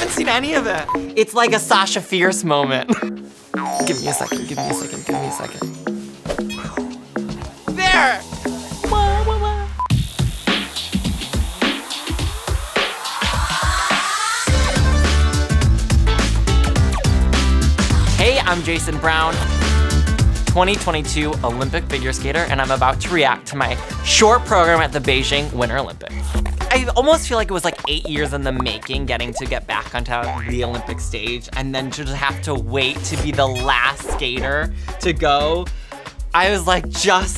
haven't seen any of it. It's like a Sasha Fierce moment. Give me a second, give me a second, give me a second. There! Hey, I'm Jason Brown, 2022 Olympic figure skater, and I'm about to react to my short program at the Beijing Winter Olympics. I almost feel like it was like 8 years in the making getting to get back onto the Olympic stage and then to just have to wait to be the last skater to go. I was like,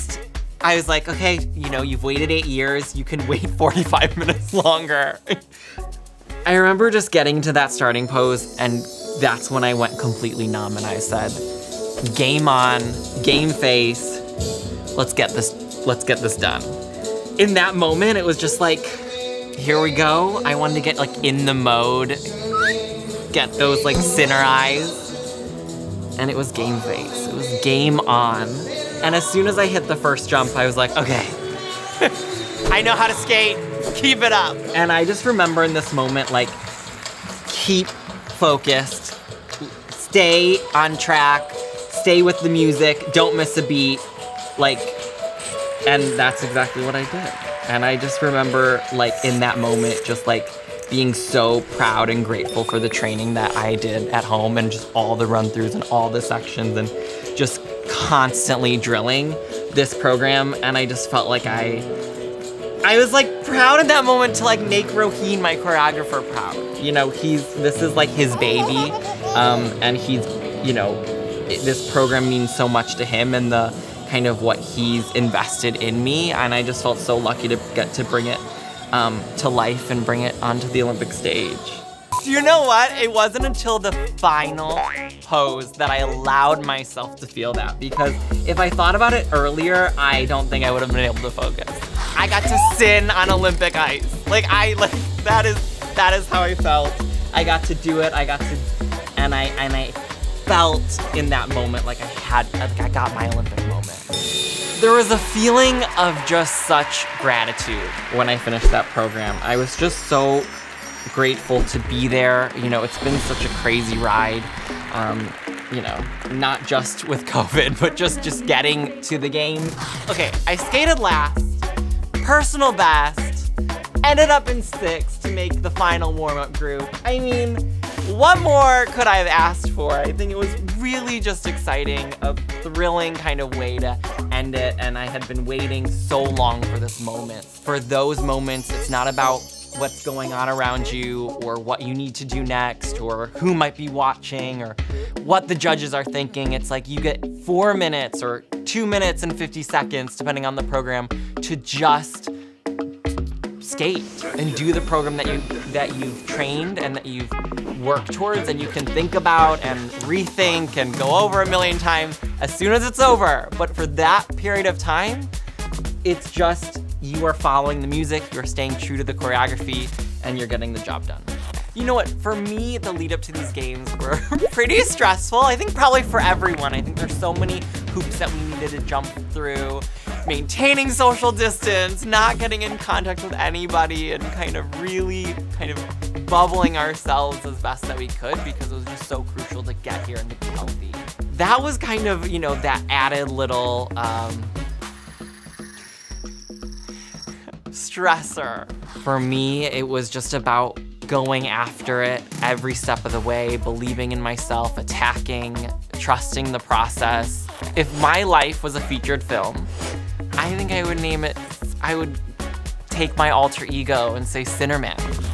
okay, you know, you've waited 8 years, you can wait 45 minutes longer. I remember just getting to that starting pose, and that's when I went completely numb and I said, game on, game face, let's get this done. In that moment, it was just like, here we go. I wanted to get like in the mode, get those like sinner eyes, and it was game face. It was game on. And as soon as I hit the first jump, I was like, okay, I know how to skate, keep it up. And I just remember in this moment, like, keep focused, stay on track, stay with the music, don't miss a beat, like, and that's exactly what I did. And I just remember, like, in that moment, just like being so proud and grateful for the training that I did at home and just all the run-throughs and all the sections and just constantly drilling this program. And I just felt like I was like proud in that moment to like make Roheen, my choreographer, proud. You know, this is like his baby, and he's, you know, this program means so much to him and the kind of what he's invested in me, and I just felt so lucky to get to bring it to life and bring it onto the Olympic stage. You know what? It wasn't until the final pose that I allowed myself to feel that, because if I thought about it earlier, I don't think I would have been able to focus. I got to sin on Olympic ice. That is how I felt. I got to do it. And I felt in that moment like I got my Olympic moment. There was a feeling of just such gratitude when I finished that program. I was just so grateful to be there. You know, it's been such a crazy ride. You know, not just with COVID, but just getting to the game. Okay, I skated last, personal best, ended up in 6th to make the final warm-up group. I mean, what more could I have asked for? I think it was really just exciting, a thrilling kind of way to end it, and I had been waiting so long for this moment. For those moments, it's not about what's going on around you or what you need to do next or who might be watching or what the judges are thinking. It's like you get 4 minutes or 2 minutes and 50 seconds, depending on the program, to just skate and do the program that you've trained and that you've worked towards and you can think about and rethink and go over a million times as soon as it's over. But for that period of time, it's just you are following the music, you're staying true to the choreography, and you're getting the job done. You know what, for me, the lead up to these games were pretty stressful. I think probably for everyone. I think there's so many hoops that we needed to jump through. Maintaining social distance, not getting in contact with anybody, and kind of really bubbling ourselves as best that we could because it was just so crucial to get here and to be healthy. That was kind of, you know, that added little stressor. For me, it was just about going after it every step of the way, believing in myself, attacking, trusting the process. If my life was a featured film, I think I would name it, I would take my alter ego and say Sinnerman.